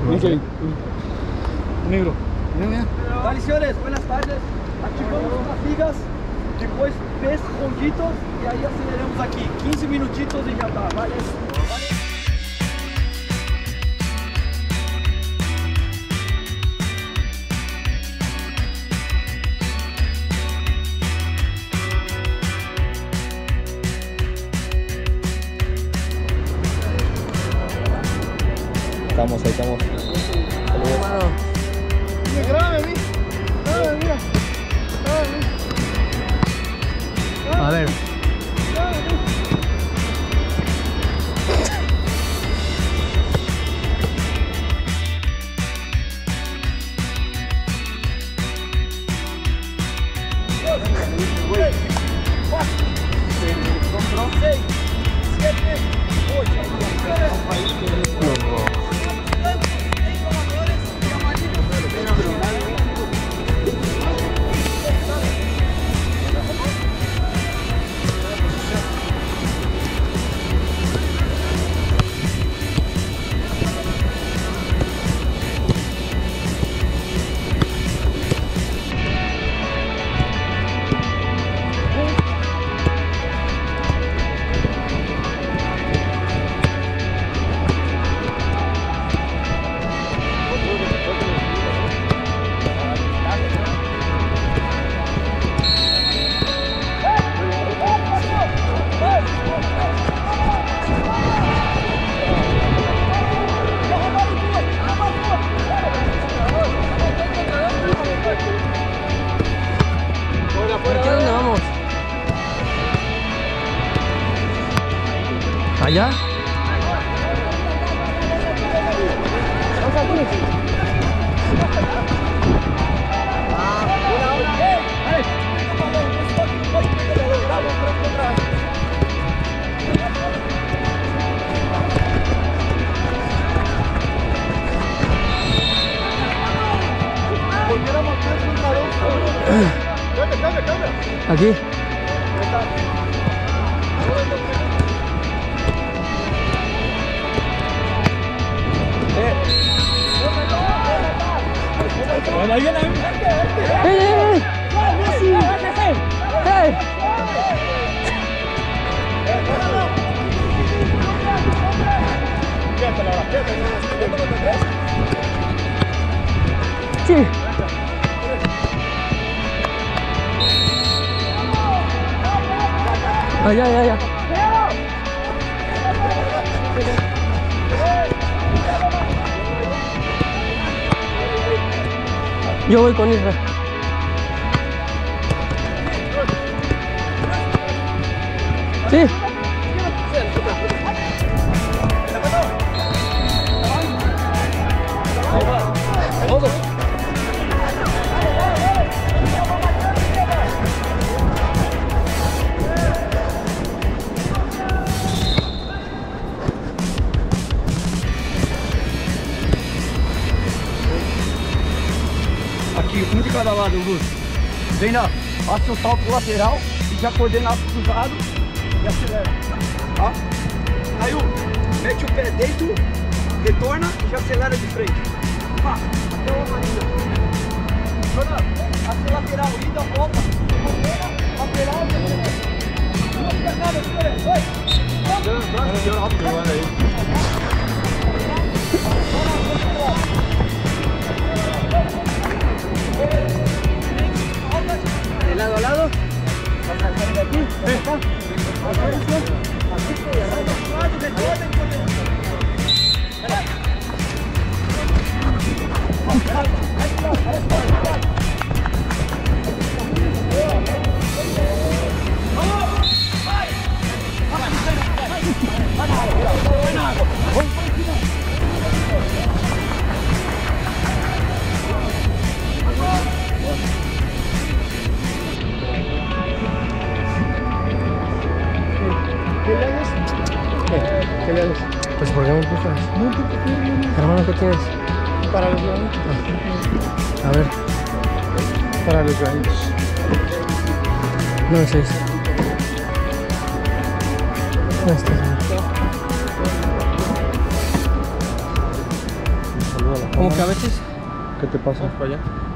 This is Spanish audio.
Ok. Negro. Vale, senhores, buenas tardes. Ativamos as ligas, depois 3 ronditos e aí aceleramos aqui. 15 minutitos e já tá. Vale. Estamos, ahí estamos. Grábame a mí. Mira. A ver. ¿Aquí a dónde vamos? ¿Allá? Aquí. Ahí viene. Sí. Allá. Yo voy con Isra. Sí. Aqui, um de cada lado, Luz. Vem na, faça o salto lateral e já coordena cruzado e acelera. Tá? Aí mete o pé dentro, retorna e já acelera de frente. Pá, até o amarillo. Até lateral, ida, volta, coordena, lateral e acelera. Uma de cada, senhores. Vai! De lado a lado, vas a hacer de aquí, de acá, ¿Qué le haces? Pues ¿por qué me empujas? Hermano, ¿qué tienes? Para los granitos. A ver. Para los granitos. No es eso. No está. Saluda a la Como que a veces... ¿Qué te pasa? Vamos para allá.